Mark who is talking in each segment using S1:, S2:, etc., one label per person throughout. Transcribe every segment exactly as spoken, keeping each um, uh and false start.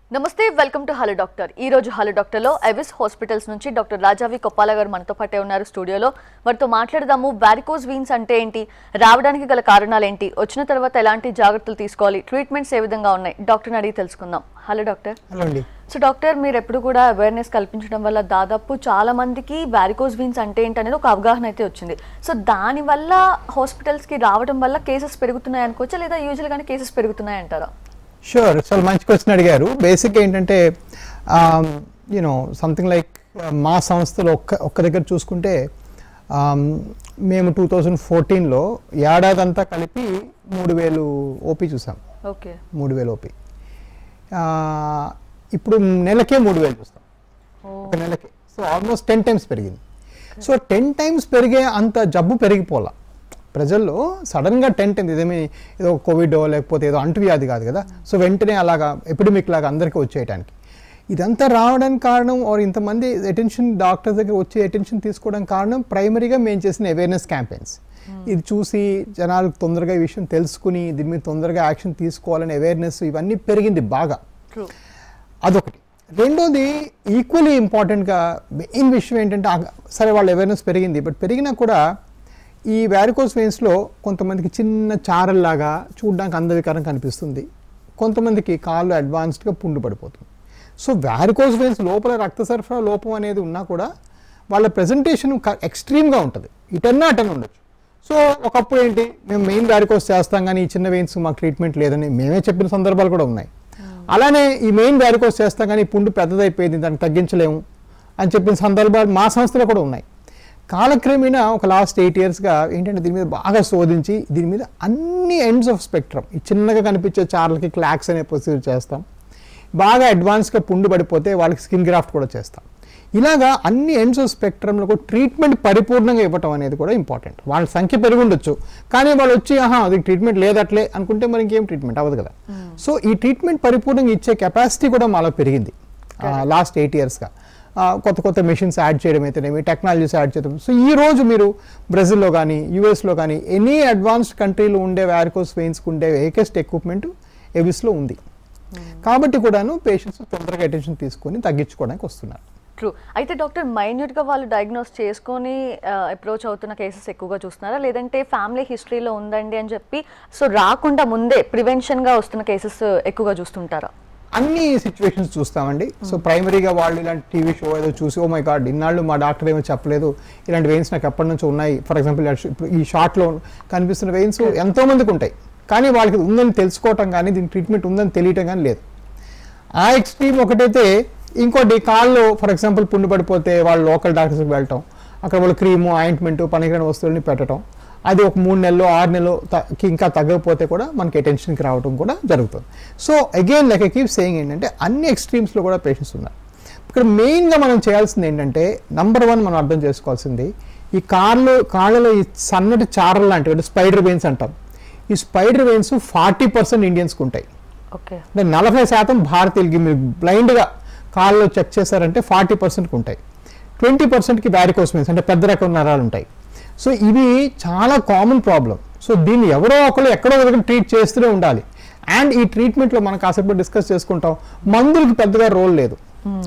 S1: నమస్తే welcome to hello doctor ఈ రోజు హలో డాక్టర్ లో ఎవిస్ హాస్పిటల్స్ నుంచి డాక్టర్ రాజావి కొప్పాల గారు మనతో పాటే ఉన్నారు స్టూడియోలో వారితో మాట్లాడదాము వారికోస్ వీన్స్ అంటే ఏంటి రావడానికి గల కారణాలు ఏంటి వచ్చిన తర్వాత ఎలాంటి జాగ్రత్తలు తీసుకోవాలి ట్రీట్మెంట్స్ ఏ విధంగా ఉన్నాయి డాక్టర్ని అడిగి తెలుసుకుందాం హలో డాక్టర్
S2: హలో అండి
S1: సో డాక్టర్ మీరు ఎప్పుడు కూడా అవేర్నెస్ కల్పించడం వల్ల దాదాపు చాలా మందికి వారికోస్ వీన్స్ అంటే ఏంటి అనేది ఒక అవగాహన అయితే వచ్చింది సో దానివల్ల హాస్పిటల్స్కి రావడం వల్ల కేసెస్ పెరుగుతున్నాయి అనుకోవచ్చా లేదా యూజువల్గానే కేసెస్ పెరుగుతున్నాయి అంటారా
S2: షూర్ చాలా మంచి క్వశ్చన్ అడిగారు బేసిక్గా ఏంటంటే యూనో సంథింగ్ లైక్ మా సంస్థలో ఒక్క ఒక్క దగ్గర చూసుకుంటే మేము టూ థౌజండ్ ఫోర్టీన్లో ఏడాది అంతా కలిపి మూడు వేలు ఓపీ చూసాం
S1: ఓకే
S2: మూడు వేలు ఓపీ ఇప్పుడు నెలకే మూడు వేలు చూస్తాం ఒక నెలకే సో ఆల్మోస్ట్ టెన్ టైమ్స్ పెరిగింది సో టెన్ టైమ్స్ పెరిగే అంత జబ్బు పెరిగిపోలా ప్రజల్లో సడన్గా టెన్ టెన్త్ ఇదేమి ఏదో కోవిడో లేకపోతే ఏదో అంటువ్యాధి కాదు కదా సో వెంటనే అలాగా ఎపిడమిక్ లాగా అందరికీ వచ్చేయడానికి ఇదంతా రావడానికి కారణం ఆర్ ఇంతమంది అటెన్షన్ డాక్టర్స్ దగ్గర వచ్చే అటెన్షన్ తీసుకోవడానికి కారణం ప్రైమరీగా మేము చేసిన అవేర్నెస్ క్యాంపెయిన్స్ ఇది చూసి జనాలకు తొందరగా ఈ విషయం తెలుసుకుని దీని మీద తొందరగా యాక్షన్ తీసుకోవాలని అవేర్నెస్ ఇవన్నీ పెరిగింది బాగా అదొకటి రెండోది ఈక్వలీ ఇంపార్టెంట్గా మెయిన్ విషయం ఏంటంటే సరే వాళ్ళ అవేర్నెస్ పెరిగింది బట్ పెరిగినా కూడా ఈ వారికోస్ వెయిన్స్లో కొంతమందికి చిన్న చారల్లాగా చూడడానికి అందవికారం కనిపిస్తుంది కొంతమందికి కాళ్ళు అడ్వాన్స్డ్గా పుండు పడిపోతుంది సో వారికోస్ వెయిన్స్ లోపల రక్త సరఫరా లోపం అనేది ఉన్నా కూడా వాళ్ళ ప్రజెంటేషన్ ఎక్స్ట్రీమ్గా ఉంటుంది ఇటన్నా అటన్ ఉండొచ్చు సో ఒకప్పుడు ఏంటి మేము మెయిన్ వారికోస్ చేస్తాం కానీ ఈ చిన్న వెయిన్స్ మాకు ట్రీట్మెంట్ లేదని మేమే చెప్పిన సందర్భాలు కూడా ఉన్నాయి అలానే ఈ మెయిన్ వారికోస్ చేస్తాం కానీ పుండు పెద్దదైపోయింది దాన్ని తగ్గించలేము అని చెప్పిన సందర్భాలు మా సంస్థలో కూడా ఉన్నాయి కాలక్రమేణా ఒక లాస్ట్ ఎయిట్ ఇయర్స్గా ఏంటంటే దీని మీద బాగా శోధించి దీని మీద అన్ని ఎండ్స్ ఆఫ్ స్పెక్ట్రమ్ ఈ చిన్నగా కనిపించే చార్లకి క్లాక్స్ అనే ప్రొసీజర్ చేస్తాం బాగా అడ్వాన్స్గా పుండు పడిపోతే వాళ్ళకి స్కిన్ గ్రాఫ్ట్ కూడా చేస్తాం ఇలాగా అన్ని ఎండ్స్ ఆఫ్ స్పెక్ట్రమ్లో ట్రీట్మెంట్ పరిపూర్ణంగా ఇవ్వటం అనేది కూడా ఇంపార్టెంట్ వాళ్ళ సంఖ్య పెరిగి ఉండొచ్చు కానీ వాళ్ళు వచ్చి ఆహా అది ట్రీట్మెంట్ లేదట్లే అనుకుంటే మరి ఇంకేం ట్రీట్మెంట్ అవ్వదు కదా సో ఈ ట్రీట్మెంట్ పరిపూర్ణంగా ఇచ్చే కెపాసిటీ కూడా మాలో పెరిగింది లాస్ట్ ఎయిట్ ఇయర్స్గా కొత్త కొత్త మెషిన్స్ యాడ్ చేయడం అయితేనేమి టెక్నాలజీస్ యాడ్ చేయడం సో ఈ రోజు మీరు బ్రెజిల్లో కానీ యూఎస్లో కానీ ఎనీ అడ్వాన్స్డ్ కంట్రీలో ఉండే వారికోస్ వెయిన్స్కి ఉండే ఏకెస్ట్ ఎక్విప్మెంట్ ఎవిస్లో ఉంది కాబట్టి కూడాను పేషెంట్స్ తొందరగా అటెన్షన్ తీసుకొని తగ్గించుకోవడానికి వస్తున్నారు
S1: ట్రూ అయితే డాక్టర్ మైన్యూట్గా వాళ్ళు డయాగ్నోస్ చేసుకొని అప్రోచ్ అవుతున్న కేసెస్ ఎక్కువగా చూస్తున్నారా లేదంటే ఫ్యామిలీ హిస్టరీలో ఉందండి అని చెప్పి సో రాకుండా ముందే ప్రివెన్షన్గా వస్తున్న కేసెస్ ఎక్కువగా చూస్తుంటారా
S2: అన్ని సిచ్యువేషన్స్ చూస్తామండి సో ప్రైమరీగా వాళ్ళు ఇలాంటి టీవీ షో ఏదో చూసి ఓ మై గాడ్ ఇన్నాళ్ళు మా డాక్టర్ ఏమో చెప్పలేదు ఇలాంటి వెయిన్స్ నాకు ఎప్పటి నుంచి ఉన్నాయి ఫర్ ఎగ్జాంపుల్ ఇప్పుడు ఈ షార్ట్లో కనిపిస్తున్న వెయిన్స్ ఎంతో మందికి ఉంటాయి కానీ వాళ్ళకి ఉందని తెలుసుకోవటం కానీ దీనికి ట్రీట్మెంట్ ఉందని తెలియటం కానీ లేదు ఆ ఎక్స్ట్రీమ్ ఒకటైతే ఇంకోటి కాళ్ళు ఫర్ ఎగ్జాంపుల్ పుండు పడిపోతే వాళ్ళు లోకల్ డాక్టర్స్కి వెళ్ళటం అక్కడ వాళ్ళు క్రీము ఆయింట్మెంట్ పనికిరాని వస్తువులని పెట్టడం అది ఒక మూడు నెలలు ఆరు నెలలు ఇంకా తగ్గకపోతే కూడా మనకి అటెన్షన్కి రావడం కూడా జరుగుతుంది so again like I keep saying ఏంటంటే అన్ని ఎక్స్ట్రీమ్స్లో కూడా పేషెంట్స్ ఉన్నారు ఇక్కడ మెయిన్గా మనం చేయాల్సింది ఏంటంటే నంబర్ వన్ మనం అర్థం చేసుకోవాల్సింది ఈ కాళ్ళు కాళ్ళలో ఈ సన్నటి చారలు లాంటివి అంటే స్పైడర్ వెయిన్స్ అంటాం ఈ స్పైడర్ వెయిన్స్ ఫార్టీ పర్సెంట్ ఇండియన్స్కి ఉంటాయి
S1: ఓకే
S2: అంటే నలభై శాతం భారతీయులకి మీరు బ్లైండ్గా కాళ్ళలో చెక్ చేశారంటే ఫార్టీ పర్సెంట్కి ఉంటాయి ట్వంటీ పర్సెంట్కి వారికోస్ వెయిన్స్ అంటే పెద్ద రకం నరాలు ఉంటాయి సో ఇవి చాలా కామన్ ప్రాబ్లం సో దీన్ని ఎవరో ఒకరు ఎక్కడో ఒకరికి ట్రీట్ చేస్తూనే ఉండాలి అండ్ ఈ ట్రీట్మెంట్లో మనం కాసేపు డిస్కస్ చేసుకుంటాం మందులకి పెద్దగా రోల్ లేదు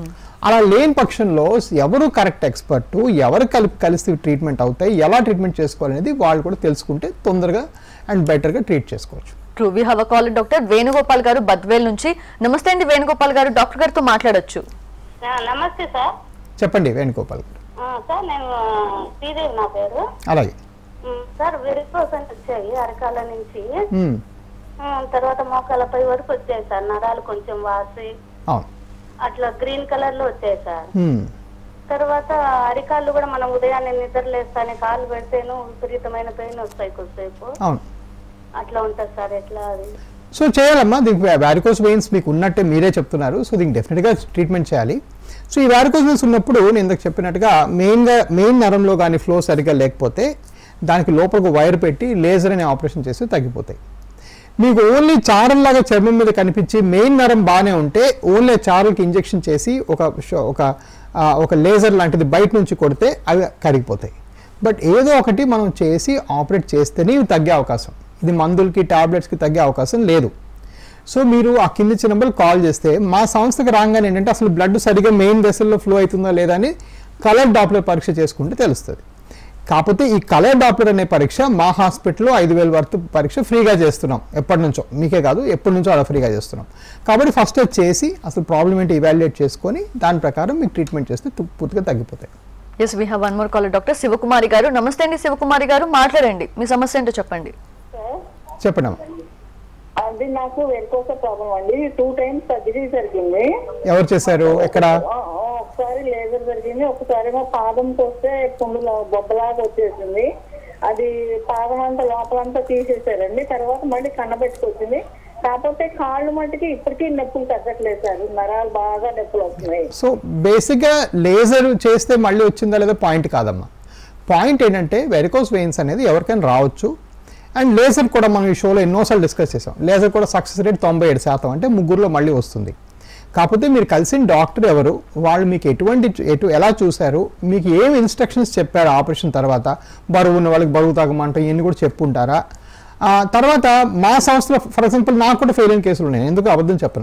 S2: అలా లేని పక్షంలో ఎవరు కరెక్ట్ ఎక్స్పర్ట్ ఎవరు కలిపి కలిసి ట్రీట్మెంట్ అవుతాయి ఎలా ట్రీట్మెంట్ చేసుకోవాలనేది వాళ్ళు కూడా తెలుసుకుంటే తొందరగా అండ్ బెటర్గా ట్రీట్ చేసుకోవచ్చు
S1: true we have a call doctor Venugopal garu Badvel నుంచి నమస్తే అండి వేణుగోపాల్ గారు డాక్టర్ గారితో మాట్లాడొచ్చు
S3: నమస్తే సార్
S2: చెప్పండి వేణుగోపాల్ గారు
S3: సార్ నేను శ్రీదేవి నా పేరు
S2: అలాగే
S3: సార్ వెరికోస్ అని వచ్చాయి అరకాల నుంచి తర్వాత మోకాలపై వరకు వచ్చాయి సార్ నరాలు కొంచెం వాసి అట్లా గ్రీన్ కలర్ లో వచ్చాయి సార్ తర్వాత అరికాళ్ళు కూడా మనం ఉదయాన్నే నిద్రలేస్తానే కాళ్ళు పెడితేను విపరీతమైన పెయిన్ వస్తాయి కొద్దిసేపు అట్లా ఉంటుంది సార్ ఎట్లా అది
S2: సో చేయాలమ్మా దీనికి వారికోస్ వెయిన్స్ మీకు ఉన్నట్టే మీరే చెప్తున్నారు సో దీనికి డెఫినెట్గా ట్రీట్మెంట్ చేయాలి సో ఈ వారికోస్ వెయిన్స్ ఉన్నప్పుడు నేను ఇందాక చెప్పినట్టుగా మెయిన్గా మెయిన్ నరంలో కానీ ఫ్లో సరిగ్గా లేకపోతే దానికి లోపలికి వైర్ పెట్టి లేజర్ అనే ఆపరేషన్ చేసి తగ్గిపోతాయి మీకు ఓన్లీ చారల్లాగా చర్మం మీద కనిపించి మెయిన్ నరం బాగానే ఉంటే ఓన్లీ చారల్కి ఇంజెక్షన్ చేసి ఒక ఒక ఒక లేజర్ లాంటిది బయట నుంచి కొడితే అవి కరిగిపోతాయి బట్ ఏదో ఒకటి మనం చేసి ఆపరేట్ చేస్తేనే ఇవి తగ్గే అవకాశం ఇది మందులకి టాబ్లెట్స్కి తగ్గే అవకాశం లేదు సో మీరు ఆ కింది ఇచ్చిన నెంబర్ కాల్ చేస్తే మా సంస్థకు రాగానే ఏంటంటే అసలు బ్లడ్ సరిగ్గా మెయిన్ వెసల్లో ఫ్లో అవుతుందా లేదా అని కలర్ డాప్లర్ పరీక్ష చేసుకుంటే తెలుస్తుంది. కాకపోతే ఈ కలర్ డాప్లర్ అనే పరీక్ష మా హాస్పిటల్లో ఐదు వేల వరకు పరీక్ష ఫ్రీగా చేస్తున్నాం ఎప్పటి నుంచో, మీకే కాదు ఎప్పటి నుంచో అలా ఫ్రీగా చేస్తున్నాం. కాబట్టి ఫస్ట్ అది చేసి అసలు ప్రాబ్లం ఏంటి ఇవాల్యుయేట్ చేసుకొని దాని ప్రకారం మీకు ట్రీట్మెంట్ చేస్తే పూర్తిగా తగ్గిపోతాయి.
S1: Yes we have one more caller doctor Sivakumari garu. నమస్తే అండి శివకుమారి గారు, మాట్లాడండి, మీ సమస్య ఏంటో చెప్పండి.
S2: చెప్పండి.
S4: అది నాకు వెరికోస ప్రాబ్లం అండి. టూ టైమ్స్ సర్జరీ జరిగింది.
S2: ఎవరు చేశారు? ఎక్కడ?
S4: ఒకసారి లేజర్ జరిగింది, ఒకసారి మా పాదంకి వస్తే పుండులో బొబ్బలాగా వచ్చేసింది. అది పాదం అంతా లోపలంతా తీసేసారండి. తర్వాత మళ్ళీ కన్నబెట్టుకొచ్చింది. కాకపోతే కాళ్ళు మట్టుకి ఇప్పటికీ నొప్పులు తగ్గట్లేదు సార్, నరాలు బాగా నొప్పులు వస్తున్నాయి.
S2: సో బేసిక్గా లేజర్ చేస్తే మళ్ళీ వచ్చిందా లేదా పాయింట్ కాదమ్మా. పాయింట్ ఏంటంటే వెరికోస్ వెయిన్స్ అనేది ఎవరికైనా రావచ్చు. అండ్ లేజర్ కూడా మనం ఈ షోలో ఎన్నోసార్లు డిస్కస్ చేసాం. లేజర్ కూడా సక్సెస్ రేట్ తొంభై ఏడు శాతం అంటే ముగ్గురులో మళ్ళీ వస్తుంది. కాకపోతే మీరు కలిసిన డాక్టర్ ఎవరు, వాళ్ళు మీకు ఎటువంటి ఎటు ఎలా చూశారు, మీకు ఏమి ఇన్స్ట్రక్షన్స్ చెప్పారు ఆపరేషన్ తర్వాత, బరువు ఉన్న వాళ్ళకి బరువు తగ్గమంటాం ఇవన్నీ కూడా చెప్పుంటారా. తర్వాత మా సంస్థలో ఫర్ ఎగ్జాంపుల్ నాకు కూడా ఫెయిల్ అయిన కేసులు ఉన్నాయి, ఎందుకు అబద్ధం చెప్పను.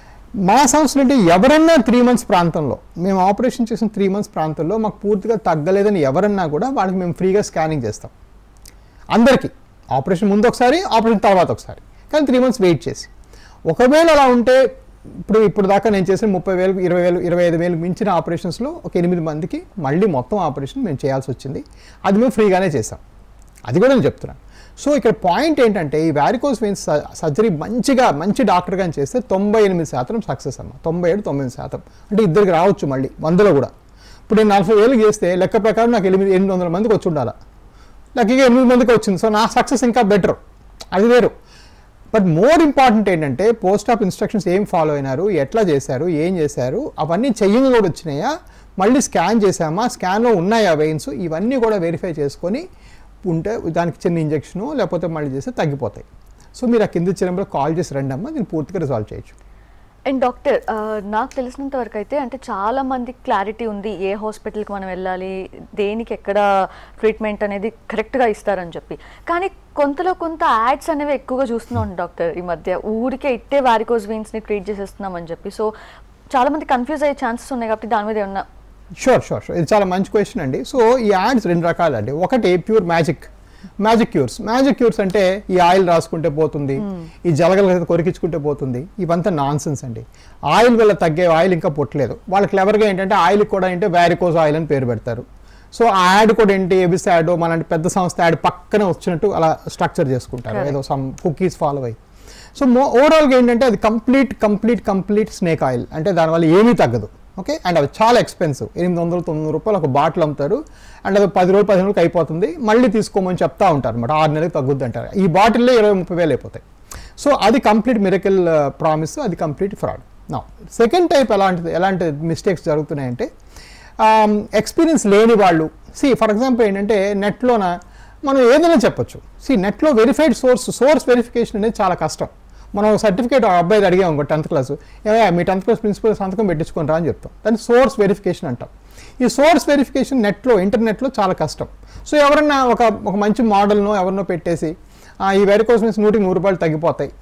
S2: మా సంస్థలో అంటే ఎవరన్నా త్రీ మంత్స్ ప్రాంతంలో మేము ఆపరేషన్ చేసిన త్రీ మంత్స్ ప్రాంతంలో మాకు పూర్తిగా తగ్గలేదని ఎవరన్నా కూడా వాళ్ళకి మేము ఫ్రీగా స్కానింగ్ చేస్తాం అందరికీ. ఆపరేషన్ ముందు ఒకసారి, ఆపరేషన్ తర్వాత ఒకసారి, కానీ త్రీ మంత్స్ వెయిట్ చేసి. ఒకవేళ అలా ఉంటే ఇప్పుడు ఇప్పుడు దాకా నేను చేసిన ముప్పై వేలు ఇరవై వేలు ఇరవై ఐదు వేలు మించిన ఆపరేషన్స్లో ఒక ఎనిమిది మందికి మళ్ళీ మొత్తం ఆపరేషన్ మేము చేయాల్సి వచ్చింది. అది మేము ఫ్రీగానే చేసాం, అది కూడా నేను చెప్తున్నాను. సో ఇక్కడ పాయింట్ ఏంటంటే ఈ వారికోస్ వెయిన్స్ సర్జరీ మంచిగా మంచి డాక్టర్ కానీ చేస్తే తొంభై ఎనిమిది శాతం సక్సెస్ అమ్మ. తొంభై ఏడు తొమ్మిది శాతం అంటే ఇద్దరికి రావచ్చు మళ్ళీ వందలో కూడా. ఇప్పుడు నేను నలభై వేలు చేస్తే లెక్క ప్రకారం నాకు ఎనిమిది ఎనిమిది వందల మందికి వచ్చి ఉండాలి, లక్కీగా ఎనిమిది మందికి వచ్చింది. సో నా సక్సెస్ ఇంకా బెటర్, అది వేరు. బట్ మోర్ ఇంపార్టెంట్ ఏంటంటే పోస్ట్ ఆఫ్ ఇన్స్ట్రక్షన్స్ ఏం ఫాలో అయినారు, ఎట్లా చేశారు, ఏం చేశారు, అవన్నీ చెయ్యంగా కూడా వచ్చినాయా, మళ్ళీ స్కాన్ చేసామా, స్కాన్లో ఉన్నాయా వెయిన్స్, ఇవన్నీ కూడా వెరిఫై చేసుకొని ఉంటే దానికి చిన్న ఇంజెక్షను లేకపోతే మళ్ళీ చేస్తే తగ్గిపోతాయి. సో మీరు ఆ కింద ఇచ్చిన కాల్ చేసి రండి అమ్మా, దీన్ని పూర్తిగా రిజాల్వ్ చేయొచ్చు.
S1: అండ్ డాక్టర్ నాకు తెలిసినంత వరకు అయితే అంటే చాలా మంది క్లారిటీ ఉంది ఏ హాస్పిటల్కి మనం వెళ్ళాలి, దేనికి ఎక్కడ ట్రీట్మెంట్ అనేది కరెక్ట్గా ఇస్తారని చెప్పి. కానీ కొంతలో కొంత యాడ్స్ అనేవి ఎక్కువగా చూస్తున్నాం డాక్టర్ ఈ మధ్య, ఊరికే ఇట్టే వారికోస్ వెయిన్స్ని ట్రీట్ చేసేస్తున్నాం అని చెప్పి. సో చాలా మంది కన్ఫ్యూజ్ అయ్యే ఛాన్సెస్ ఉన్నాయి కాబట్టి దాని మీద ఏమన్నా.
S2: షూర్ షూర్ షూర్ ఇది చాలా మంచి క్వశ్చన్ అండి. సో ఈ యాడ్స్ రెండు రకాలండి. ఒకటి pure magic magic cures. Magic cures అంటే ఈ ఆయిల్ రాసుకుంటే పోతుంది, ఈ జలగల కొరికించుకుంటే పోతుంది, ఇవంతా నాన్ సెన్స్ అండి. ఆయిల్ వల్ల తగ్గే ఆయిల్ ఇంకా పుట్టలేదు. వాళ్ళు క్లెవర్గా ఏంటంటే ఆయిల్ కూడా ఏంటంటే వారికోస్ ఆయిల్ అని పేరు పెడతారు. సో ఆ యాడ్ కూడా ఏంటి ఎబిస్ యాడ్ మనలాంటి పెద్ద సంస్థ యాడ్ పక్కనే వచ్చినట్టు అలా స్ట్రక్చర్ చేసుకుంటారు, ఏదో సమ్ కుకీస్ ఫాలో అయ్యి. సో మో ఓవరాల్గా ఏంటంటే అది complete complete complete snake oil, అంటే దానివల్ల ఏమీ తగ్గదు. ఓకే, అండ్ అవి చాలా ఎక్స్పెన్సివ్, ఎనిమిది వందలు తొమ్మిది రూపాయలు ఒక బాటిల్ అమ్ముతారు. అండ్ అది పది రోజులు పదిహేను రోజులకి అయిపోతుంది, మళ్ళీ తీసుకోమని చెప్తా ఉంటారు అనమాట, ఆరు నెలలకు తగ్గుద్ది అంటారు. ఈ బాటిల్లో ఇరవై ముప్పై వేలు అయిపోతాయి. సో అది కంప్లీట్ మిరకల్ ప్రామిస్, అది కంప్లీట్ ఫ్రాడ్. నా సెకండ్ టైప్ ఎలాంటిది ఎలాంటి మిస్టేక్స్ జరుగుతున్నాయంటే ఎక్స్పీరియన్స్ లేని వాళ్ళు. సి ఫర్ ఎగ్జాంపుల్ ఏంటంటే నెట్లోన మనం ఏదైనా చెప్పొచ్చు. సి నెట్లో వెరిఫైడ్ సోర్స్ సోర్స్ వెరిఫికేషన్ అనేది చాలా కష్టం. మనం సర్టిఫికేట్ అబ్బాయిది అడిగాం ఇంకో టెన్త్ క్లాసు, ఏమయ్యా మీ టెన్త్ క్లాస్ ప్రిన్సిపల్ సంతకం పెట్టించుకొని రా అని చెప్తాం. దాన్ని సోర్స్ వెరిఫికేషన్ అంటాం. ఈ సోర్స్ వెరిఫికేషన్ నెట్లో ఇంటర్నెట్లో చాలా కష్టం. సో ఎవరన్నా ఒక ఒక మంచి మోడల్నో ఎవరినో పెట్టేసి ఈ వెరికోస్ వెయిన్స్ నూటికి నూరు రూపాయలు తగ్గిపోతాయి.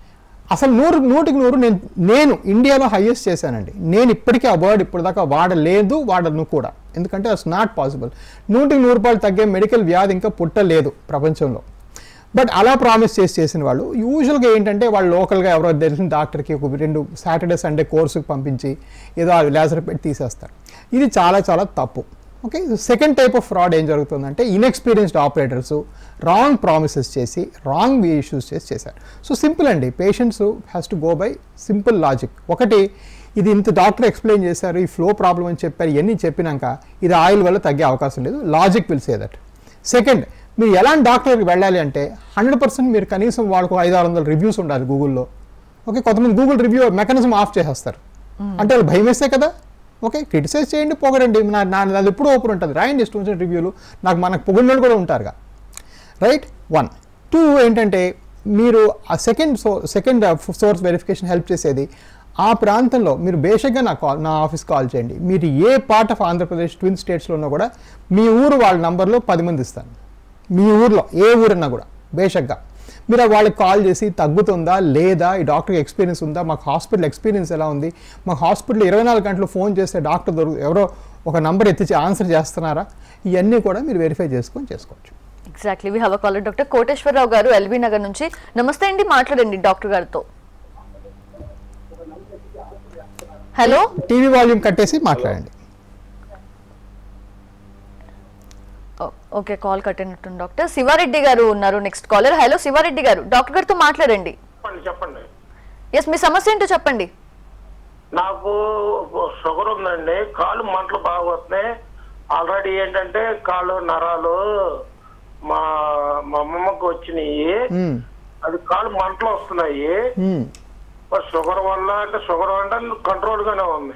S2: అసలు నూరు నూటికి నూరు నేను నేను ఇండియాలో హైయెస్ట్ చేశానండి. నేను ఇప్పటికీ ఆ వర్డ్ ఇప్పుడు దాకా వాడలేదు, వాడను కూడా, ఎందుకంటే అట్స్ నాట్ పాసిబుల్. నూటికి నూరు రూపాయలు తగ్గే మెడికల్ వ్యాధి ఇంకా పుట్టలేదు ప్రపంచంలో. బట్ అలా ప్రామిస్ చేసి చేసిన వాళ్ళు యూజువల్గా ఏంటంటే వాళ్ళు లోకల్గా ఎవరో తెలిసిన డాక్టర్కి ఒక రెండు సాటర్డే సండే కోర్సుకి పంపించి ఏదో ఆ లేజర్ పెట్టి తీసేస్తారు. ఇది చాలా చాలా తప్పు. Okay, second type of fraud ఏం జరుగుతుందంటే ఇన్ఎక్స్పీరియన్స్డ్ ఆపరేటర్స్ రాంగ్ ప్రామిసెస్ చేసి రాంగ్ ఇష్యూస్ చేసి చేశారు. సో సింపుల్ అండి, patients has to go by simple logic. ఒకటి, ఇది ఇంత డాక్టర్ ఎక్స్ప్లెయిన్ చేశారు, ఈ ఫ్లో ప్రాబ్లం అని చెప్పారు, ఇవన్నీ చెప్పినాక ఇది ఆయిల్ వల్ల తగ్గే అవకాశం లేదు, logic will say that. Second, మీరు ఎలాంటి డాక్టర్కి వెళ్ళాలి అంటే హండ్రెడ్ పర్సెంట్ మీరు కనీసం వాళ్ళకు ఐదు ఆరు వందల రివ్యూస్ ఉండాలి గూగుల్లో. ఓకే, కొంతమంది గూగుల్ రివ్యూ మెకానిజం ఆఫ్ చేసేస్తారు, అంటే వాళ్ళు భయం వేస్తే కదా. ఓకే, క్రిటిసైజ్ చేయండి, పొగడండి, నా నాది ఎప్పుడు ఓపెన్ ఉంటుంది, రాయండి ఇష్టం వచ్చిన రివ్యూలు, నాకు మనకు పొగిడిన కూడా ఉంటారుగా, రైట్. వన్ టూ ఏంటంటే మీరు ఆ second so second source verification help చేసేది ఆ ప్రాంతంలో మీరు బేసిక్గా నా కాల్ నా ఆఫీస్ కాల్ చేయండి. మీరు ఏ పార్ట్ ఆఫ్ ఆంధ్రప్రదేశ్ ట్విన్ స్టేట్స్లో ఉన్నా కూడా మీ ఊరు వాళ్ళ నంబర్లో పది మంది ఇస్తాను. మీ ఊర్లో ఏ ఊరన్నా కూడా బేసిక్గా మీరు వాళ్ళకి కాల్ చేసి తగ్గుతుందా లేదా, ఈ డాక్టర్కి ఎక్స్పీరియన్స్ ఉందా, మాకు హాస్పిటల్ ఎక్స్పీరియన్స్ ఎలా ఉంది, మాకు హాస్పిటల్ ఇరవై నాలుగు గంటలు ఫోన్ చేస్తే డాక్టర్ దొరుకు ఎవరో ఒక నంబర్ ఎత్తిచి ఆన్సర్ చేస్తున్నారా, ఇవన్నీ కూడా మీరు వెరిఫై చేసుకొని చేసుకోవచ్చు.
S1: Exactly. We have a caller doctor Koteswara Rao garu LB Nagar నుంచి. నమస్తే అండి, మాట్లాడండి డాక్టర్ గారితో. హలో,
S2: టీవీ వాల్యూమ్ కట్టేసి మాట్లాడండి.
S1: ఓకే, కాల్ కట్ అయినట్టుంది డాక్టర్. శివారెడ్డి గారు ఉన్నారు నెక్స్ట్ కాలర్. హలో శివారెడ్డి గారు, డాక్టర్ గారితో మాట్లాడండి.
S5: చెప్పండి.
S1: ఎస్, మీ సమస్య ఏంటో చెప్పండి.
S5: నాకు షుగర్ ఉందండి, కాళ్ళు మంటలు బాగా వస్తున్నాయి. ఆల్రెడీ ఏంటంటే కాళ్ళు నరాలు మా మా అమ్మమ్మకి వచ్చినాయి, అది కాళ్ళు మంటలు వస్తున్నాయి. షుగర్ వల్ల అంటే షుగర్ అంటే కంట్రోల్ గానే ఉంది.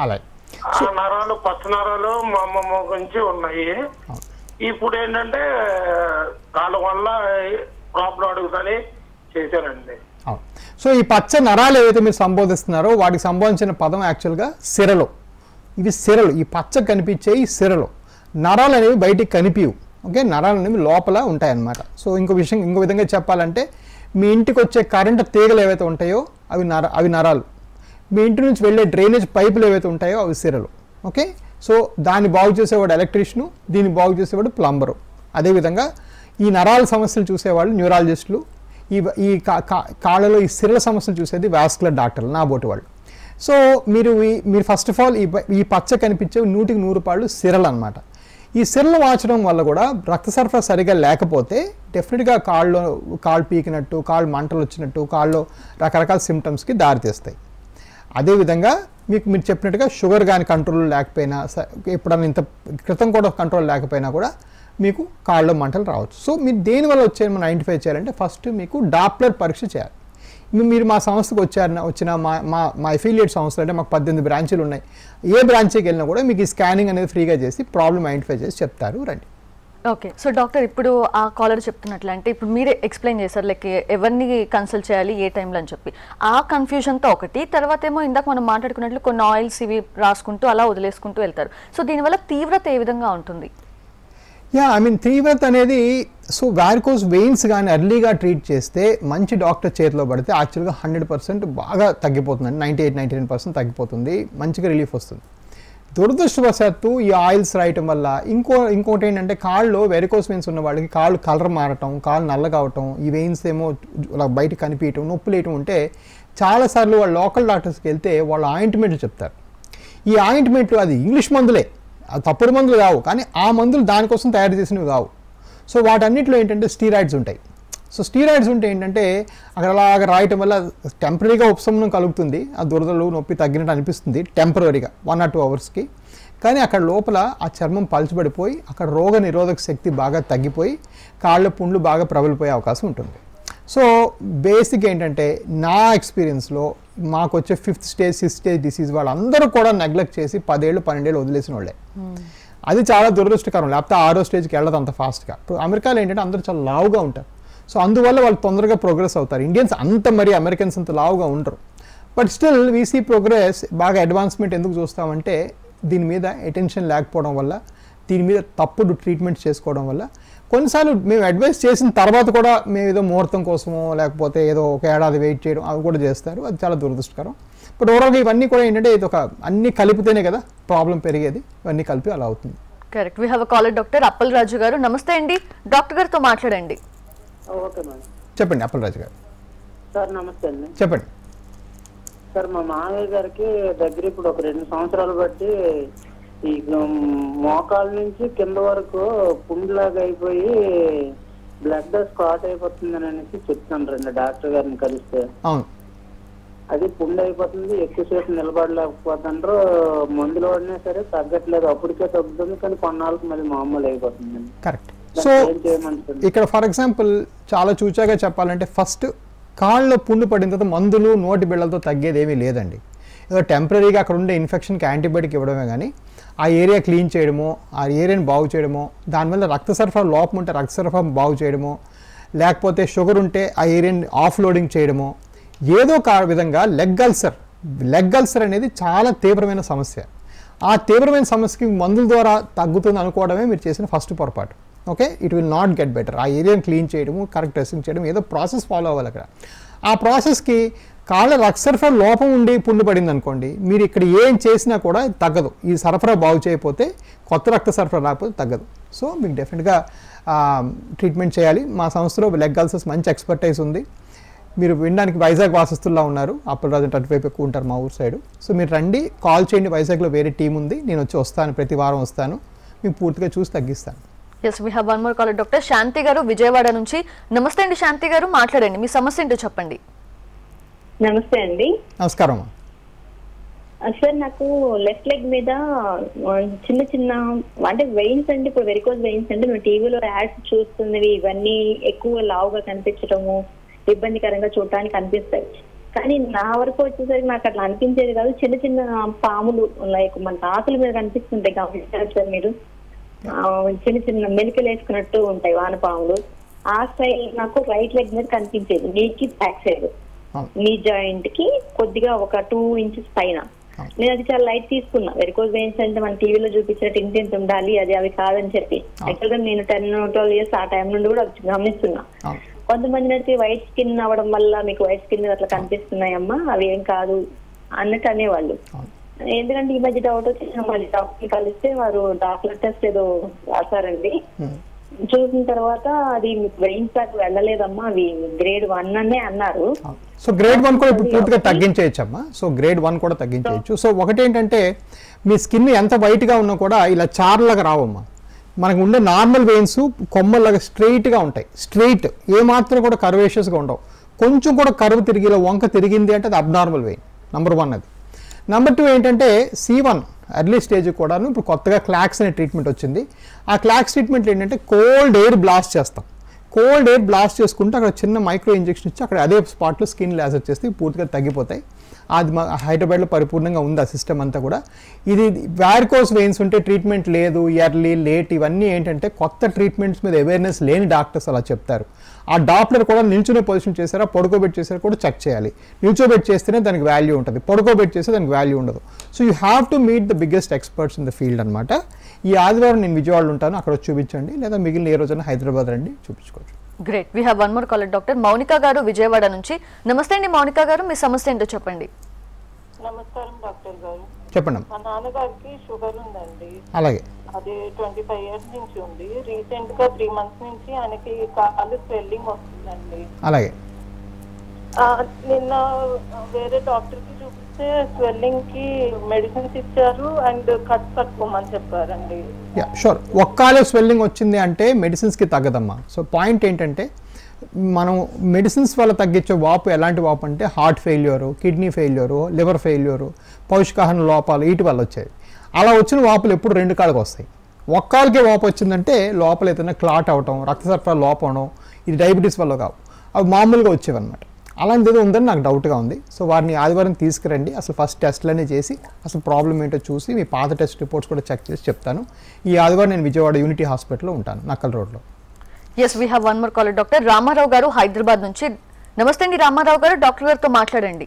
S5: ఆ నరాలు పచ్చ నరాలు మా అమ్మమ్మ నుంచి ఉన్నాయి. ఇప్పుడు ఏంటంటే కాళ్ళ వల్ల ప్రాబ్లం అడుగుతాని చేశానండి.
S2: సో ఈ పచ్చ నరాలు ఏవైతే మీరు సంబోధిస్తున్నారో వాటికి సంబంధించిన పదం యాక్చువల్గా సిరలు. ఇవి సిరలు, ఈ పచ్చ కనిపించే ఈ సిరలు. నరాలు అనేవి బయటికి కనిపించవు. ఓకే, నరాలు అనేవి లోపల ఉంటాయన్నమాట. సో ఇంకో విషయం, ఇంకో విధంగా చెప్పాలంటే మీ ఇంటికి వచ్చే కరెంటు తీగలు ఏవైతే ఉంటాయో అవి నర అవి నరాలు. మీ ఇంటి నుంచి వెళ్ళే డ్రైనేజ్ పైపులు ఏవైతే ఉంటాయో అవి సిరలు. ఓకే, సో దాన్ని బాగు చేసేవాడు ఎలక్ట్రీషియను, దీన్ని బాగు చేసేవాడు ప్లంబరు. అదేవిధంగా ఈ నరాల సమస్యలు చూసేవాళ్ళు న్యూరాలజిస్టులు, ఈ ఈ కాళ్ళలో ఈ సిరల సమస్యలు చూసేది వాస్కులర్ డాక్టర్లు, నా బోటి వాళ్ళు. సో మీరు మీరు ఫస్ట్ ఆఫ్ ఆల్ ఈ ఈ పచ్చ కనిపించే నూటికి నూరు పాళ్ళు సిరలు అనమాట. ఈ సిరలు వాచడం వల్ల కూడా రక్త సరఫరా సరిగా లేకపోతే డెఫినెట్గా కాళ్ళు కాళ్ళు పీకినట్టు, కాళ్ళు మంటలు వచ్చినట్టు, కాళ్ళు రకరకాల సిమ్టమ్స్కి దారితీస్తాయి. అదేవిధంగా మీకు మీరు చెప్పినట్టుగా షుగర్ కానీ కంట్రోల్ లేకపోయినా, ఎప్పుడన్నా ఇంత క్రితం కూడా కంట్రోల్ లేకపోయినా కూడా మీకు కాళ్ళలో మంటలు రావచ్చు. సో మీరు దేనివల్ల వచ్చే మనం ఐడెంటిఫై చేయాలంటే ఫస్ట్ మీకు డాప్లర్ పరీక్ష చేయాలి. మీరు మా సంస్థకు వచ్చారన్న వచ్చిన మా మా మా అఫిలియేట్ సంస్థలు అంటే మాకు పద్దెనిమిది బ్రాంచీలు ఉన్నాయి. ఏ బ్రాంచ్కి వెళ్ళినా కూడా మీకు ఈ స్కానింగ్ అనేది ఫ్రీగా చేసి ప్రాబ్లం ఐడెంటిఫై చేసి చెప్తారు, రండి.
S1: ఓకే, సో డాక్టర్ ఇప్పుడు ఆ కాలర్ చెప్తున్నట్లు అంటే ఇప్పుడు మీరే ఎక్స్ప్లెయిన్ చేశారు లైక్ ఎవరిని కన్సల్ట్ చేయాలి ఏ టైంలో అని చెప్పి. ఆ కన్ఫ్యూజన్తో ఒకటి, తర్వాత ఏమో ఇందాక మనం మాట్లాడుకున్నట్లు కొన్ని ఆయిల్స్ ఇవి రాసుకుంటూ అలా వదిలేసుకుంటూ వెళ్తారు. సో దీనివల్ల తీవ్రత ఏ విధంగా ఉంటుంది?
S2: యా ఐ మీన్ తీవ్రత అనేది, సో వారికోస్ వెయిన్స్ కానీ ఎర్లీగా ట్రీట్ చేస్తే మంచి డాక్టర్ చేతిలో పడితే యాక్చువల్గా హండ్రెడ్ పర్సెంట్ బాగా తగ్గిపోతుందండి. Ninety eight ninety nine percent తగ్గిపోతుంది, మంచిగా రిలీఫ్ వస్తుంది. దురదృష్టవశాత్తు ఈ ఆయిల్స్ రాయటం వల్ల ఇంకో ఇంకోటి ఏంటంటే కాళ్ళు వెరికోస్ వెయిన్స్ ఉన్న వాళ్ళకి కాళ్ళు కలర్ మారటం, కాళ్ళు నల్ల కావటం, ఈ వెయిన్స్ ఏమో అలా బయట కనిపించడం, నొప్పి లేయటం ఉంటే చాలాసార్లు వాళ్ళు లోకల్ డాక్టర్స్కి వెళ్తే వాళ్ళు ఆయింట్మెంట్లు చెప్తారు. ఈ ఆయింట్మెంట్లు అది ఇంగ్లీష్ మందులే, తప్పుడు మందులు కావు, కానీ ఆ మందులు దానికోసం తయారు చేసినవి కావు. సో వాటన్నిటిలో ఏంటంటే స్టీరాయిడ్స్ ఉంటాయి. సో స్టీరాయిడ్స్ ఉంటే ఏంటంటే అక్కడ అలాగ రాయటం వల్ల టెంపరీగా ఉపశమనం కలుగుతుంది, ఆ దురదలు నొప్పి తగ్గినట్టు అనిపిస్తుంది టెంపరీగా వన్ ఆర్ టూ అవర్స్కి. కానీ అక్కడ లోపల ఆ చర్మం పలుచబడిపోయి అక్కడ రోగ నిరోధక శక్తి బాగా తగ్గిపోయి కాళ్ళ పుండ్లు బాగా ప్రబలిపోయే అవకాశం ఉంటుంది. సో బేసిక్ ఏంటంటే నా ఎక్స్పీరియన్స్లో మాకు వచ్చే fifth stage sixth stage disease వాళ్ళందరూ కూడా నెగ్లెక్ట్ చేసి పదేళ్ళు పన్నెండేళ్ళు వదిలేసిన వాళ్ళే. అది చాలా దురదృష్టకరం, లేకపోతే ఆరో స్టేజ్కి వెళ్ళదు అంత ఫాస్ట్గా. ఇప్పుడు అమెరికాలో ఏంటంటే అందరూ చాలా లావుగా ఉంటారు, సో అందువల్ల వాళ్ళు తొందరగా ప్రోగ్రెస్ అవుతారు. ఇండియన్స్ అంత మరి అమెరికన్స్ అంత లావుగా ఉండరు, బట్ స్టిల్ వీసీ ప్రోగ్రెస్. బాగా అడ్వాన్స్మెంట్ ఎందుకు చూస్తామంటే దీని మీద అటెన్షన్ లేకపోవడం వల్ల, దీని మీద తప్పుడు ట్రీట్మెంట్ చేసుకోవడం వల్ల. కొన్నిసార్లు మేము అడ్వైస్ చేసిన తర్వాత కూడా మేము ఏదో ముహూర్తం కోసమో లేకపోతే ఏదో ఒక ఏడాది వెయిట్ చేయడం అవి కూడా చేస్తారు, అది చాలా దురదృష్టకరం. బట్ ఓవరాల్గా ఇవన్నీ కూడా ఏంటంటే ఇది ఒక అన్ని కలిపితేనే కదా ప్రాబ్లం పెరిగేది, ఇవన్నీ కలిపి అలా అవుతుంది.
S1: Correct. We have a caller doctor Appal Raju garu. నమస్తే అండి, డాక్టర్ గారితో మాట్లాడండి.
S4: ఓకే మేడం,
S2: చెప్పండి అప్పల్ రాజు గారు.
S4: సార్ నమస్తే అండి.
S2: చెప్పండి
S4: సార్, మా మామయ్య గారికి దగ్గర ఇప్పుడు ఒక రెండు సంవత్సరాలు బట్టి ఈ మోకాల నుంచి కింద వరకు పుండ్లాగా అయిపోయి బ్లడ్ స్కాట్ అయిపోతుందని అనేసి చెప్తాను రెండు డాక్టర్ గారిని కలిస్తే.
S2: అవును,
S4: అది పుండ్ అయిపోతుంది, ఎక్కువసేపు నిలబడలేకపోతుండ్రు, మందులు వాడినా సరే తగ్గట్లేదు, అప్పటికే తగ్గుతుంది కానీ కొన్నాళ్ళకి మళ్ళీ మామూలు అయిపోతుంది.
S2: కరెక్ట్. సో ఇక్కడ ఫర్ ఎగ్జాంపుల్ చాలా చూచాగా చెప్పాలంటే ఫస్ట్ కాళ్ళలో పుండు పడిన తర్వాత మందులు నోటి బిళ్ళలతో తగ్గేది ఏమీ లేదండి. ఏదో టెంపరీగా అక్కడ ఉండే ఇన్ఫెక్షన్కి యాంటీబయాటిక్ ఇవ్వడమే కానీ ఆ ఏరియా క్లీన్ చేయడమో, ఆ ఏరియాని బాగు చేయడమో, దానివల్ల రక్త సరఫరా లోపం ఉంటే రక్త సరఫరా బాగు చేయడమో, లేకపోతే షుగర్ ఉంటే ఆ ఏరియాని ఆఫ్ లోడింగ్ చేయడమో, ఏదో ఒక విధంగా లెగ్ అల్సర్ లెగ్ అల్సర్ అనేది చాలా తీవ్రమైన సమస్య. ఆ తీవ్రమైన సమస్యకి మందుల ద్వారా తగ్గుతుంది అనుకోవడమే మీరు చేసిన ఫస్ట్ పొరపాటు. Okay, it will not get better. ఆ ఏరియాని క్లీన్ చేయడము, కరెక్ట్ డ్రెస్సింగ్ చేయడం, ఏదో ప్రాసెస్ ఫాలో అవ్వాలి అక్కడ. ఆ ప్రాసెస్కి కాళ్ళ రక్త సరఫరా లోపం ఉండి పుండు పడింది అనుకోండి, మీరు ఇక్కడ ఏం చేసినా కూడా తగ్గదు. ఈ సరఫరా బాగు చేయకపోతే, కొత్త రక్త సరఫరా రాకపోతే తగ్గదు. సో మీకు డెఫినెట్గా ట్రీట్మెంట్ చేయాలి. మా సంస్థలో లెగ్ అల్సర్స్ మంచి ఎక్స్పర్టైజ్ ఉంది. మీరు వినడానికి వైజాగ్ వాసస్తుల్లా ఉన్నారు, అప్పలరాజు అంటే అటువైపు ఎక్కువ ఉంటారు మా ఊరు సైడు. సో మీరు రండి, కాల్ చేయండి. వైజాగ్లో వేరే టీం ఉంది, నేను వచ్చి వస్తాను, ప్రతి వారం వస్తాను, మీకు పూర్తిగా చూసి తగ్గిస్తాను.
S1: Yes, we have one more caller. Doctor Shanti garu Vijayawada నుంచి. నమస్తే అండి శాంతి గారు, మాట్లాడండి, మీ సమస్య ఏంటో చెప్పండి.
S4: నమస్తే అండి.
S2: నమస్కారం.
S4: సార్ నాకు లెఫ్ట్ లెగ్ మీద చిన్న చిన్న అంటే వెయిన్స్ అండి, ఇప్పుడు వెరికోజ్ వెయిన్స్ అంటే మేము టీవీలో యాడ్స్ చూస్తున్నవి ఇవన్నీ ఎక్కువ లావుగా కనిపించడము, ఇబ్బందికరంగా చూడటానికి అనిపిస్తాయి. కానీ నా వరకు వచ్చేసరికి నాకు అట్లా అనిపించేది కాదు. చిన్న చిన్న పాములు లైక్ మన ఆకుల మీద కనిపిస్తుంటాయి, గమనించారు సార్ మీరు, చిన్న చిన్న మెలికలు వేసుకున్నట్టు ఉంటాయి వానపాములు. ఆ సైడ్ నాకు రైట్ లెగ్ మీద కనిపించేది, నీకి బ్యాక్ సైడ్ నీ జాయింట్ కి కొద్దిగా ఒక టూ ఇంచెస్ పైన. నేను అది చాలా లైట్ తీసుకున్నా. వెరికోజ్ వెయిన్స్ అంటే మన టీవీలో చూపించినట్టు ఇంత ఇంత ఉండాలి, అది అవి కాదని చెప్పి. యాక్చువల్గా నేను టెన్ ట్వెల్వ్ ఇయర్స్ ఆ టైం నుండి కూడా గమనిస్తున్నా. కొంతమంది నడిచి వైట్ స్కిన్ అవ్వడం వల్ల మీకు వైట్ స్కిన్ అట్లా కనిపిస్తున్నాయమ్మా, అవి ఏం కాదు అన్నట్టు అనేవాళ్ళు. ఎందుకంటే ఈ మధ్య డౌట్ వచ్చి మళ్ళీ డాక్టర్ కలిస్తే వారు డాక్టర్ టెస్ట్ ఏదో రాశారండి. చూసిన తర్వాత అది మీకు వెయిన్స్ దాకా వెళ్ళలేదమ్మా, అవి గ్రేడ్ వన్ అనే అన్నారు.
S2: సో గ్రేడ్ వన్ కూడా ఇప్పుడు పూర్తిగా తగ్గించేయచ్చు అమ్మా. సో గ్రేడ్ వన్ కూడా తగ్గించేయచ్చు. సో ఒకటి ఏంటంటే మీ స్కిన్ ఎంత వైట్గా ఉన్నా కూడా ఇలా చార్లాగా రావమ్మా. మనకు ఉండే నార్మల్ వెయిన్స్ కొమ్మల్లాగా స్ట్రైట్గా ఉంటాయి, స్ట్రైట్, ఏమాత్రం కూడా కర్వేషియస్గా ఉండవు. కొంచెం కూడా కరువు తిరిగి ఇలా వంక తిరిగింది అంటే అది అబ్నార్మల్ వెయిన్, నెంబర్ వన్ అది. నెంబర్ టూ ఏంటంటే సి వన్ ఎర్లీ స్టేజ్ కూడాను ఇప్పుడు కొత్తగా క్లాక్స్ అనే ట్రీట్మెంట్ వచ్చింది. ఆ క్లాక్స్ ట్రీట్మెంట్ ఏంటంటే కోల్డ్ ఎయిర్ బ్లాస్ట్ చేస్తాం. కోల్డ్ ఎయిర్ బ్లాస్ట్ చేసుకుంటే అక్కడ చిన్న మైక్రో ఇంజెక్షన్ ఇచ్చి అక్కడ అదే స్పాట్లో స్కిన్ లేజర్ చేస్తే పూర్తిగా తగ్గిపోతాయి. అది మా హైదరాబాద్లో పరిపూర్ణంగా ఉంది ఆ సిస్టమ్ అంతా కూడా. ఇది వారికోస్ వెయిన్స్ ఉంటే ట్రీట్మెంట్ లేదు, ఎర్లీ లేట్, ఇవన్నీ ఏంటంటే కొత్త ట్రీట్మెంట్స్ మీద అవేర్నెస్ లేని డాక్టర్స్ అలా చెప్తారు. ఆ డాప్లర్ కూడా నిల్చునే పొజిషన్ చేశారా, పడుకోబెట్టి చేశారా కూడా చెక్ చేయాలి. నిల్చోబెట్టి చేస్తేనే దానికి వాల్యూ ఉంటుంది, పడుకోబెట్టి చేస్తే దానికి వాల్యూ ఉండదు. So you have to meet the biggest experts in the field అనమాట. ఈ ఆదివారం నేను విజయవాడలో ఉంటాను, అక్కడ వచ్చి చూపించండి, లేదా మిగిలిన ఏ రోజైనా హైదరాబాద్ రండి చూపించుకోవచ్చు.
S1: Great, we have one more caller. Doctor Mounika garu Vijayawada నుంచి. నమస్తే అండి మౌనిక గారు, మీ సమస్య ఏంటో చెప్పండి.
S6: నమస్కారం డాక్టర్ గారు.
S2: చెప్పండి.
S6: మా నాన్నగారికి షుగర్ ఉందండి.
S2: అలాగే.
S6: అది ట్వంటీ ఫైవ్ ఇయర్స్ నుంచి ఉంది. రీసెంట్ గా త్రీ మంత్స్ నుంచి ఆయనకి కాలు స్వెల్లింగ్ వస్తుందండి.
S2: అలాగే.
S6: నిన్న వేరే డాక్టర్ కి చూపిస్తే స్వెల్లింగ్ కి మెడిసిన్స్ ఇచ్చారు అండ్ కట్ కట్టుకోమని చెప్పారండి.
S2: Yeah sure. ఒక్కాలే స్వెల్లింగ్ వచ్చింది అంటే మెడిసిన్స్కి తగ్గదమ్మా. సో పాయింట్ ఏంటంటే మనం మెడిసిన్స్ వల్ల తగ్గించే వాపు ఎలాంటి వాపు అంటే heart failure, kidney failure, liver failure, పౌష్టికాహార లోపాలు, వీటి వల్ల వచ్చాయి. అలా వచ్చిన వాపులు ఎప్పుడు రెండు కాళ్ళకి వస్తాయి. ఒక్కాలకే వాపు వచ్చిందంటే లోపల ఏదైనా క్లాట్ అవటం, రక్త సరఫరా లోపం అవడం, ఇది డయాబెటీస్ వల్ల కావు, అవి మామూలుగా వచ్చేవన్నమాట. అలాంటిది ఏదో ఉందని నాకు డౌట్గా ఉంది. సో వారిని ఆదివారం తీసుకురండి, అసలు ఫస్ట్ టెస్ట్లనే చేసి అసలు ప్రాబ్లం ఏంటో చూసి మీ పాత టెస్ట్ రిపోర్ట్స్ కూడా చెక్ చేసి చెప్తాను. ఈ ఆదివారం నేను విజయవాడ యూనిటీ హాస్పిటల్లో ఉంటాను, నక్కల్ రోడ్లో.
S1: Yes, we have one more caller. Doctor Rama Rao garu Hyderabad నుంచి. నమస్తే అండి రామారావు గారు, డాక్టర్ గారితో మాట్లాడండి.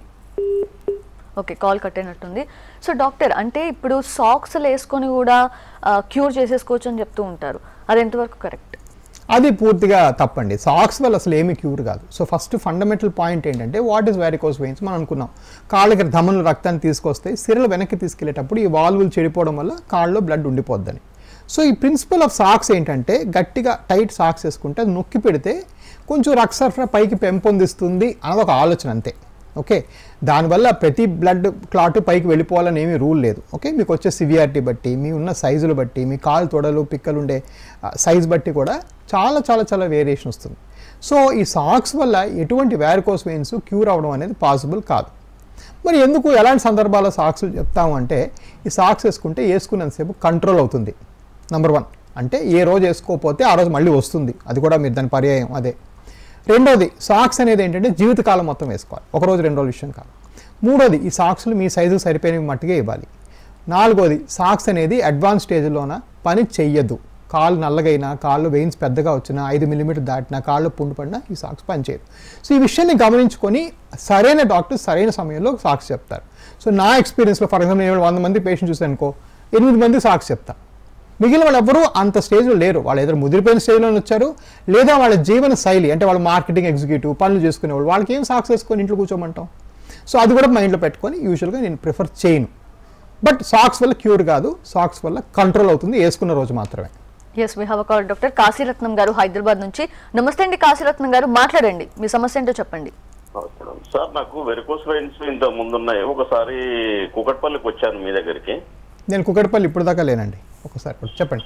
S1: ఓకే, కాల్ కట్ అయినట్టుంది. సో డాక్టర్, అంటే ఇప్పుడు సాక్స్లు వేసుకొని కూడా క్యూర్ చేసేసుకోవచ్చు అని చెప్తూ ఉంటారు, అది ఎంతవరకు కరెక్ట్?
S2: అది పూర్తిగా తప్పండి. సాక్స్ వల్ల అసలు ఏమీ క్యూర్ కాదు. సో ఫస్ట్ ఫండమెంటల్ పాయింట్ ఏంటంటే వాట్ ఈస్ వారికోస్ వెయిన్స్. మనం అనుకున్నాం కాళ్ళకి ధమనులు రక్తాన్ని తీసుకొస్తాయి, సిరలు వెనక్కి తీసుకెళ్లేటప్పుడు ఈ వాల్వులు చెడిపోవడం వల్ల కాళ్ళలో బ్లడ్ ఉండిపోద్దని. సో ఈ ప్రిన్సిపల్ ఆఫ్ సాక్స్ ఏంటంటే గట్టిగా టైట్ సాక్స్ వేసుకుంటే అది నొక్కి పెడితే కొంచెం రక్త సరఫరా పైకి పెంపొందిస్తుంది అన్నది ఒక ఆలోచన అంతే. ఓకే, దానివల్ల ప్రతి బ్లడ్ క్లాట్ పైకి వెళ్ళిపోవాలని ఏమీ రూల్ లేదు. ఓకే, మీకు వచ్చే సివియారిటీ బట్టి, మీ ఉన్న సైజులు బట్టి, మీ కాలు తొడలు పిక్కలు ఉండే సైజ్ బట్టి కూడా చాలా చాలా చాలా వేరియేషన్ వస్తుంది. సో ఈ సాక్స్ వల్ల ఎటువంటి వారికోస్ వెయిన్స్ క్యూర్ అవ్వడం అనేది పాసిబుల్ కాదు. మరి ఎందుకు, ఎలాంటి సందర్భాల్లో సాక్స్ చెప్తాము అంటే ఈ సాక్స్ వేసుకుంటే వేసుకున్నంతసేపు కంట్రోల్ అవుతుంది, నెంబర్ వన్. అంటే ఏ రోజు వేసుకోకపోతే ఆ రోజు మళ్ళీ వస్తుంది, అది కూడా మీరు దాని పర్యాయం అదే. రెండోది, సాక్స్ అనేది ఏంటంటే జీవితకాలం మొత్తం వేసుకోవాలి, ఒకరోజు రెండు రోజుల విషయం కాదు. మూడోది, ఈ సాక్స్లు మీ సైజుకి సరిపోయిన మట్టుగా ఇవ్వాలి. నాలుగోది, సాక్స్ అనేది అడ్వాన్స్ స్టేజ్లోన పని చెయ్యదు. కాళ్ళు నల్లగైనా, కాళ్ళు వెయిన్స్ పెద్దగా వచ్చినా, ఐదు మిల్లీమీటర్ దాటినా, కాళ్ళు పుండు పడినా ఈ సాక్స్ పనిచేయదు. సో ఈ విషయాన్ని గమనించుకొని సరైన డాక్టర్ సరైన సమయంలో సాక్స్ చెప్తారు. సో నా ఎక్స్పీరియన్స్లో ఫర్ ఎగ్జాంపుల్ నేను వంద మంది పేషెంట్ చూసాను అనుకో, ఎనిమిది మంది సాక్స్ చెప్తా. మిగిలిన వాళ్ళు ఎవరు అంత స్టేజ్లో లేరు. వాళ్ళు ఏదో ముదిరిపోయిన స్టేజ్లో వచ్చారు, లేదా వాళ్ళ జీవన శైలి అంటే వాళ్ళు మార్కెటింగ్ ఎగ్జిక్యూటివ్ పనులు చేసుకునేవాళ్ళు, వాళ్ళకి ఏం సాక్స్ వేసుకొని ఇంట్లో కూర్చోమంటాం. సో అది కూడా మైండ్లో పెట్టుకొని యూజువల్గా నేను ప్రిఫర్ చేయను. బట్ సాక్స్ వల్ల క్యూర్ కాదు, సాక్స్ వల్ల కంట్రోల్ అవుతుంది వేసుకున్న రోజు మాత్రమే.
S1: Yes we have a call doctor Kasiratnam garu Hyderabad నుంచి. నమస్తే అండి కాశీరత్నం గారు, మాట్లాడండి, మీ సమస్య ఏంటో చెప్పండి.
S7: సార్ నాకు వెరికోస్ వెయిన్స్ ఇంత ముందున్నాయి. ఒకసారి కుకట్పల్లికి వచ్చాను మీ దగ్గరికి.
S2: నేను కుకట్పల్లి ఇప్పుడు దాకా లేనండి, ఒకసారి చెప్పండి.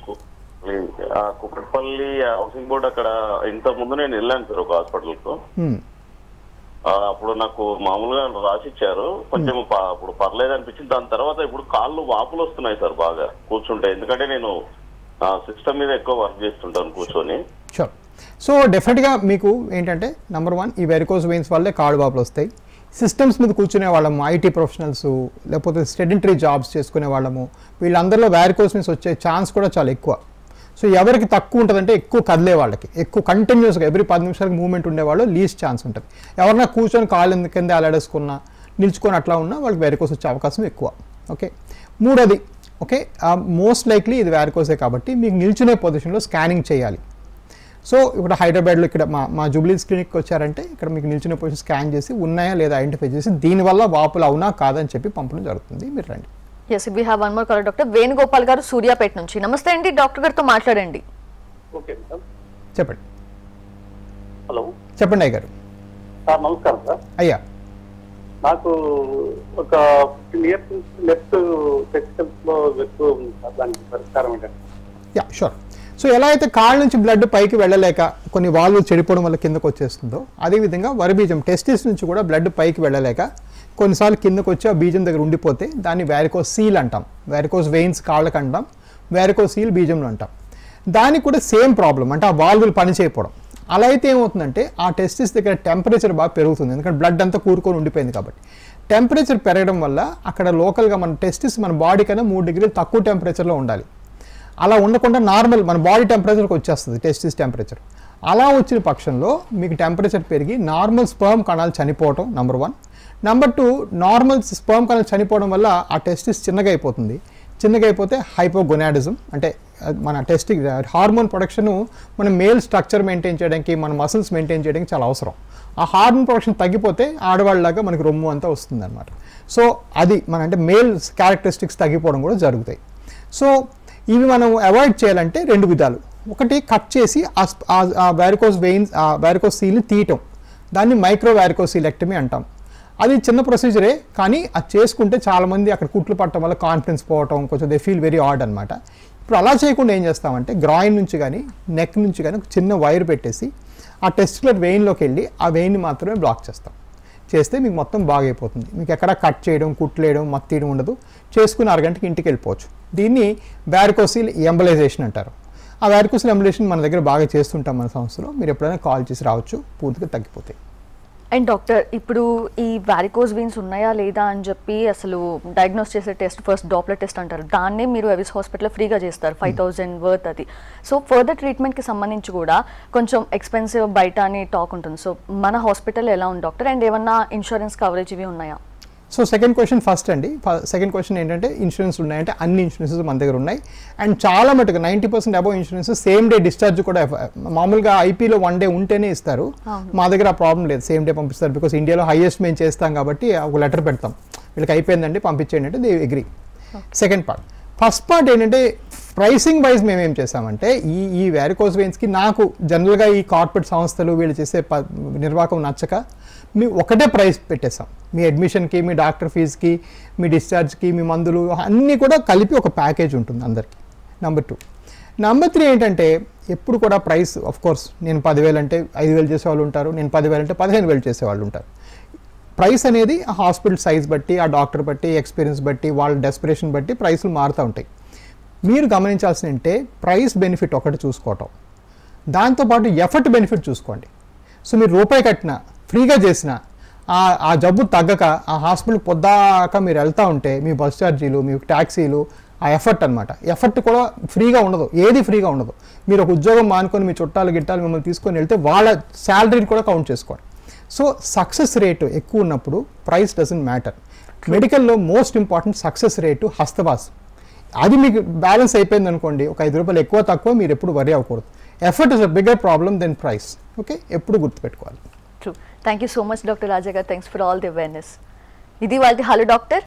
S7: కుకట్పల్లి హౌసింగ్ బోర్డ్ అక్కడ ఇంత ముందు నేను వెళ్ళాను సార్ ఒక హాస్పిటల్కు. అప్పుడు నాకు మామూలుగా రాసిచ్చారు, కొంచెం అప్పుడు పర్లేదు అనిపించింది. దాని తర్వాత ఇప్పుడు కాళ్ళు వాపులు వస్తున్నాయి సార్ బాగా కూర్చుంటే, ఎందుకంటే నేను సిస్టమ్ మీద ఎక్కువ వర్క్ చేస్తుంటాను కూర్చొని.
S2: షూర్. సో డెఫినెట్గా మీకు ఏంటంటే నెంబర్ వన్ ఈ వెరికోస్ వెయిన్స్ వల్లే కాళ్ళు వాపులు వస్తాయి. సిస్టమ్స్ మీద కూర్చునే వాళ్ళము, ఐటీ ప్రొఫెషనల్స్, లేకపోతే స్టెడెంటరీ జాబ్స్ చేసుకునే వాళ్ళము, వీళ్ళందరిలో వెరికోస్ వెయిన్స్ వచ్చే ఛాన్స్ కూడా చాలా ఎక్కువ. సో ఎవరికి తక్కువ ఉంటుందంటే ఎక్కువ కదిలే వాళ్ళకి, ఎక్కువ కంటిన్యూస్గా ఎవ్రీ పది నిమిషాలకు మూవ్మెంట్ ఉండేవాళ్ళు లీస్ట్ ఛాన్స్ ఉంటుంది. ఎవరన్నా కూర్చొని కాళ్ళు కింద అలాడేసుకున్నా, నిల్చుకొని అట్లా ఉన్నా వాళ్ళకి వెరికోస్ వచ్చే అవకాశం ఎక్కువ. ఓకే. మూడోది, ఓకే, మోస్ట్ లైక్లీ ఇది వెరికోసే కాబట్టి మీకు నిల్చునే పొజిషన్లో స్కానింగ్ చేయాలి. సో ఇప్పుడు హైదరాబాద్లో ఇక్కడ మా మా జూబ్లీస్ క్లినిక్కి వచ్చారంటే ఇక్కడ మీకు నిల్చునే పొజిషన్ స్కాన్ చేసి ఉన్నాయా లేదా ఐడెంటిఫై చేసి దీనివల్ల వాపులు అవునా కాదని చెప్పి పంపడం జరుగుతుంది. మీరు రండి.
S1: Yes we have one more caller doctor Venugopal garu Suryapet నుంచి. నమస్తే అండి, డాక్టర్ గారితో మాట్లాడండి.
S7: ఓకే సార్
S2: చెప్పండి.
S7: హలో
S2: చెప్పండి అయ్య గారు.
S7: సార్ నమస్కారం సార్.
S2: అయ్యా
S7: నాకు ఒక ఫిఫ్టీన్ ఇయర్స్ లెఫ్ట్ టెస్టికల్స్ లో ఎక్కువ ఉంది సార్, దానికి పరిష్కారం ఏంటంటే?
S2: Yeah sure. సో ఎలా అయితే కాళ్ళ నుంచి బ్లడ్ పైకి వెళ్ళలేక కొన్ని వాల్వ్ చెడిపోవడం వల్ల కిందకు వచ్చేస్తుందో, అదేవిధంగా వరబీజం టెస్టిస్ నుంచి కూడా బ్లడ్ పైకి వెళ్ళలేక కొన్నిసార్లు కిందకు వచ్చి ఆ బీజం దగ్గర ఉండిపోతే దాన్ని వ్యారికోస్ సీల్ అంటాం. వ్యారికోస్ వెయిన్స్ కాళ్ళకి అంటాం, వ్యారికోస్ సీల్ బీజంలో అంటాం. దానికి కూడా సేమ్ ప్రాబ్లం, అంటే ఆ వాల్వులు పని చేయకపోవడం. అలా అయితే ఏమవుతుందంటే ఆ టెస్టిస్ దగ్గర టెంపరేచర్ బాగా పెరుగుతుంది, ఎందుకంటే బ్లడ్ అంతా కూరుకొని ఉండిపోయింది కాబట్టి. టెంపరేచర్ పెరగడం వల్ల అక్కడ లోకల్గా మన టెస్టిస్ మన బాడీ కన్నా మూడు డిగ్రీలు తక్కువ టెంపరేచర్లో ఉండాలి. అలా ఉండకుండా నార్మల్ మన బాడీ టెంపరేచర్కి వచ్చేస్తుంది టెస్టిస్ టెంపరేచర్. అలా వచ్చిన పక్షంలో మీకు టెంపరేచర్ పెరిగి నార్మల్ స్పర్మ్ కణాలు చనిపోవడం number one. Number two, normal sperm కణాలు చనిపోవడం వల్ల ఆ టెస్టిస్ చిన్నగా అయిపోతుంది. చిన్నగా అయిపోతే హైపోగొనాడిజం, అంటే మన టెస్టిక్ హార్మోన్ ప్రొడక్షను మన మేల్ స్ట్రక్చర్ మెయింటైన్ చేయడానికి, మన మసిల్స్ మెయింటైన్ చేయడానికి చాలా అవసరం. ఆ హార్మోన్ ప్రొడక్షన్ తగ్గిపోతే ఆడవాళ్ళలాగా మనకి రొమ్ము అంతా వస్తుంది అనమాట. సో అది మన అంటే మేల్ క్యారెక్టరిస్టిక్స్ తగ్గిపోవడం కూడా జరుగుతాయి. సో ఇవి మనం అవాయిడ్ చేయాలంటే రెండు విధాలు. ఒకటి, కట్ చేసి ఆ వ్యారికోస్ వెయిన్స్ ఆ వ్యారికోస్ సీల్ని తీయటం, దాన్ని మైక్రో వ్యారికోస్ సీలెక్టమీ అంటాం. అది చిన్న ప్రొసీజరే, కానీ అది చేసుకుంటే చాలామంది అక్కడ కుట్లు పట్టడం వల్ల కాన్ఫిడెన్స్ పోవటం, కొంచెం దే ఫీల్ వెరీ ఆడ్ అనమాట. ఇప్పుడు అలా చేయకుండా ఏం చేస్తామంటే గ్రాయిన్ నుంచి కానీ నెక్ నుంచి కానీ ఒక చిన్న వైర్ పెట్టేసి ఆ టెస్టిక్యులర్ వెయిన్లోకి వెళ్ళి ఆ వెయిన్ని మాత్రమే బ్లాక్ చేస్తాం. చేస్తే మీకు మొత్తం బాగైపోతుంది. మీకు ఎక్కడ కట్ చేయడం, కుట్లేయడం, మత్తీయడం ఉండదు. చేసుకుని అరగంటకి ఇంటికి వెళ్ళిపోవచ్చు. దీన్ని వ్యారికోసిల్ ఎంబలైజేషన్ అంటారు. ఆ వ్యారికోసిల్ ఎంబలైజేషన్ మన దగ్గర బాగా చేస్తుంటాం మన సంస్థలో. మీరు ఎప్పుడైనా కాల్ చేసి రావచ్చు, పూర్తిగా తగ్గిపోతాయి.
S1: అండ్ డాక్టర్, ఇప్పుడు ఈ వారికోస్ వెయిన్స్ ఉన్నాయా లేదా అని చెప్పి అసలు డయాగ్నోస్ చేసే టెస్ట్ ఫస్ట్ డాప్లర్ టెస్ట్ అంటారు. దాన్నే మీరు ఎవిస్ హాస్పిటల్లో ఫ్రీగా చేస్తారు, ఫైవ్ థౌజండ్ వర్త్ అది. సో ఫర్దర్ ట్రీట్మెంట్కి సంబంధించి కూడా కొంచెం ఎక్స్పెన్సివ్ బయట అని టాక్ ఉంటుంది. సో మన హాస్పిటల్ ఎలా ఉంది డాక్టర్, అండ్ ఏమన్నా ఇన్సూరెన్స్ కవరేజ్ ఇవి ఉన్నాయా?
S2: సో సెకండ్ క్వశ్చన్ ఫస్ట్ అండి. సెకండ్ క్వశ్చన్ ఏంటంటే ఇన్సూరెన్స్ ఉన్నాయంటే అన్ని ఇన్సూరెన్సెస్ మన దగ్గర ఉన్నాయి. అండ్ చాలా మటుకు ninety percent above insurance same day discharge కూడా, మామూలుగా ఐపీలో వన్ డే ఉంటేనే ఇస్తారు. మా దగ్గర ఆ ప్రాబ్లం లేదు, సేమ్ డే పంపిస్తారు. బికాస్ ఇండియాలో హైయెస్ట్ మేము చేస్తాం కాబట్టి ఒక లెటర్ పెడతాం, వీళ్ళకి అయిపోయిందండి పంపించేయండి అంటే they agree. Second part. First part ఏంటంటే ప్రైసింగ్ వైజ్ మేము ఏం చేసామంటే ఈ ఈ వ్యారికోస్ వెయిన్స్కి నాకు జనరల్గా ఈ కార్పొరేట్ సంస్థలు వీళ్ళు చేసే ప నిర్వాహకం నచ్చక మీ ఒకటే ప్రైస్ పెట్టేస్తాం. మీ అడ్మిషన్కి, మీ డాక్టర్ ఫీజుకి, మీ డిశ్చార్జ్కి, మీ మందులు అన్నీ కూడా కలిపి ఒక ప్యాకేజ్ ఉంటుంది అందరికీ. Number two. నెంబర్ త్రీ ఏంటంటే ఎప్పుడు కూడా ప్రైస్ ఆఫ్ కోర్స్ నేను పదివేలు అంటే ఐదు వేలు చేసేవాళ్ళు ఉంటారు, నేను పదివేలు అంటే పదిహేను వేలు చేసేవాళ్ళు ఉంటారు. ప్రైస్ అనేది ఆ హాస్పిటల్ సైజ్ బట్టి, ఆ డాక్టర్ బట్టి, ఎక్స్పీరియన్స్ బట్టి, వాళ్ళ డెస్పిరేషన్ బట్టి ప్రైస్లు మారుతూ ఉంటాయి. మీరు గమనించాల్సిన అంటే ప్రైస్ బెనిఫిట్ ఒకటి చూసుకోవటం, దాంతోపాటు ఎఫర్ట్ బెనిఫిట్ చూసుకోండి. సో మీరు రూపాయి కట్టినా, ఫ్రీగా చేసిన ఆ జబ్బు తగ్గక ఆ హాస్పిటల్ పొద్దాక మీరు వెళ్తూ ఉంటే మీ బస్ ఛార్జీలు, మీ ట్యాక్సీలు, ఆ ఎఫర్ట్ అనమాట. ఎఫర్ట్ కూడా ఫ్రీగా ఉండదు, ఏది ఫ్రీగా ఉండదు. మీరు ఒక ఉద్యోగం మానుకొని మీ చుట్టాలు గిట్టాలు మిమ్మల్ని తీసుకొని వెళ్తే వాళ్ళ శాలరీని కూడా కౌంట్ చేసుకోండి. సో సక్సెస్ రేటు ఎక్కువ ఉన్నప్పుడు ప్రైస్ డజంట్ మ్యాటర్. మెడికల్లో మోస్ట్ ఇంపార్టెంట్ సక్సెస్ రేటు హస్తవాస్. అది మీకు బ్యాలెన్స్ అయిపోయింది అనుకోండి, ఒక ఐదు రూపాయలు ఎక్కువ తక్కువ మీరు ఎప్పుడు వరి అవ్వకూడదు. Effort is a bigger problem than price. Okay, ఎప్పుడు గుర్తుపెట్టుకోవాలి.
S1: True. Thank you so much doctor Raja garu. Thanks for all the awareness. ఇది వాళ్ళ హలో డాక్టర్.